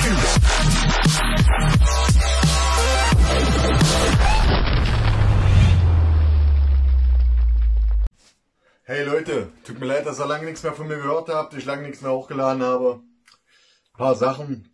Hey Leute, tut mir leid, dass ihr lange nichts mehr von mir gehört habt, ich lange nichts mehr hochgeladen habe. Ein paar Sachen.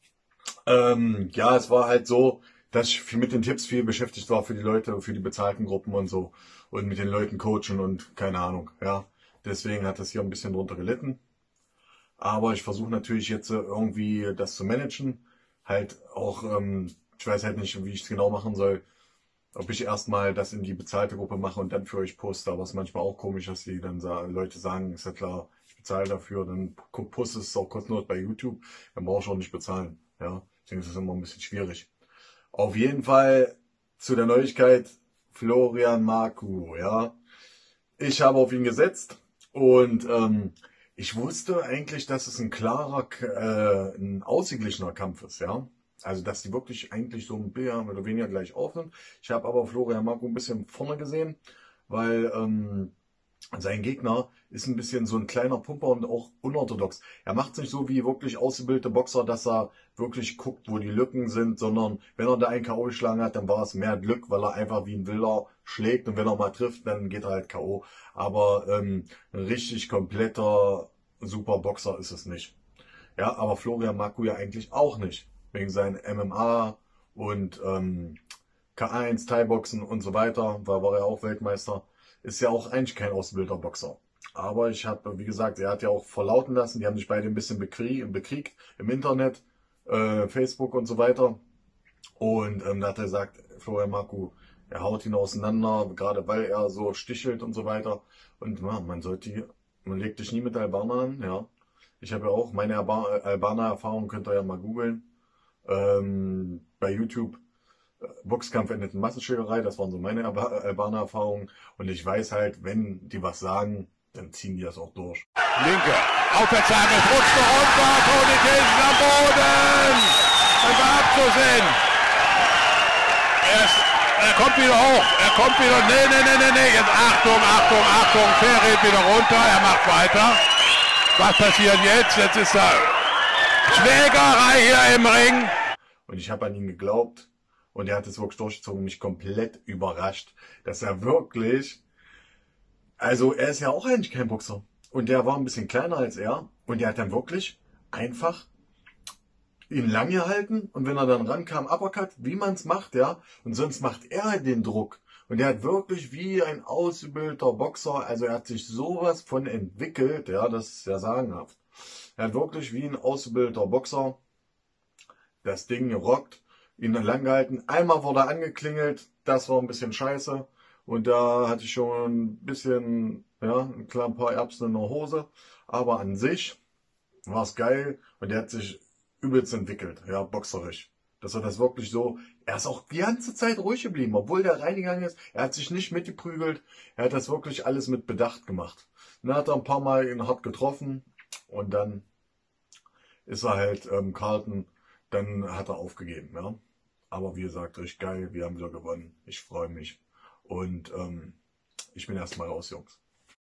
Ja, es war halt so, dass ich mit den Tipps viel beschäftigt war für die Leute, für die bezahlten Gruppen und so. Und mit den Leuten coachen und keine Ahnung, ja. Deswegen hat das hier ein bisschen drunter gelitten. Aber ich versuche natürlich jetzt irgendwie das zu managen. Halt auch, ich weiß halt nicht, wie ich es genau machen soll. Ob ich erstmal das in die bezahlte Gruppe mache und dann für euch poste. Aber es ist manchmal auch komisch, dass die dann Leute sagen, ist ja klar, ich bezahle dafür. Dann poste es auch kostenlos bei YouTube. Dann brauche ich auch nicht bezahlen. Ja, ich denke, das ist immer ein bisschen schwierig. Auf jeden Fall zu der Neuigkeit Florian Marku, ja. Ich habe auf ihn gesetzt und ich wusste eigentlich, dass es ein klarer, ein ausgeglichener Kampf ist, ja. Also, dass die wirklich eigentlich so ein bisschen mehr oder weniger gleich auf sind. Ich habe aber Florian Marko ein bisschen vorne gesehen, weil sein Gegner ist ein bisschen so ein kleiner Pumper und auch unorthodox. Er macht es nicht so wie wirklich ausgebildete Boxer, dass er wirklich guckt, wo die Lücken sind, sondern wenn er da einen K.O. geschlagen hat, dann war es mehr Glück, weil er einfach wie ein Wilder schlägt und wenn er mal trifft, dann geht er halt K.O. Aber ein richtig kompletter super Boxer ist es nicht. Ja, aber Florian Marku ja eigentlich auch nicht. Wegen seinen MMA und K1, Thai-Boxen und so weiter, war er auch Weltmeister. Ist ja auch eigentlich kein ausgebildeter Boxer. Aber ich habe, wie gesagt, er hat ja auch verlauten lassen, die haben sich beide ein bisschen bekriegt im Internet, Facebook und so weiter. Und da hat er gesagt, Florian Marku, er haut ihn auseinander, gerade weil er so stichelt und so weiter. Und ja, man legt dich nie mit Albanern, ja. Ich habe ja auch meine Albaner-Erfahrung, könnt ihr ja mal googeln. Bei YouTube. Boxkampf endet in Massenschlägerei, das waren so meine Albaner-Erfahrungen. Und ich weiß halt, wenn die was sagen, dann ziehen die das auch durch. Linke, Aufwärtshand, es rutscht noch runter, Tony Kilsen am Boden. Das war abzusehen. Er kommt wieder hoch, er kommt wieder, nee, jetzt Achtung, Ferit wieder runter, er macht weiter. Was passiert jetzt? Jetzt ist da Schlägerei hier im Ring. Und ich habe an ihn geglaubt und er hat es wirklich durchgezogen, mich komplett überrascht, dass er wirklich, also er ist ja auch eigentlich kein Boxer und der war ein bisschen kleiner als er und der hat dann wirklich einfach ihn lang gehalten und wenn er dann rankam, Uppercut, wie man es macht, ja, und sonst macht er den Druck. Und er hat wirklich wie ein ausgebildeter Boxer, also er hat sich sowas von entwickelt, ja, das ist ja sagenhaft. Er hat wirklich wie ein ausgebildeter Boxer das Ding gerockt, ihn dann lang gehalten. Einmal wurde er angeklingelt, das war ein bisschen scheiße. Und da hatte ich schon ein bisschen, ja, ein paar Erbsen in der Hose. Aber an sich war es geil und er hat sich übelst entwickelt, ja, boxerisch. Dass er das wirklich so, er ist auch die ganze Zeit ruhig geblieben, obwohl der reingegangen ist. Er hat sich nicht mitgeprügelt, er hat das wirklich alles mit Bedacht gemacht. Dann hat er ein paar Mal ihn hart getroffen und dann ist er halt Carlton, dann hat er aufgegeben, ja. Aber wie gesagt, richtig geil, wir haben wieder gewonnen. Ich freue mich. Und ich bin erstmal raus, Jungs.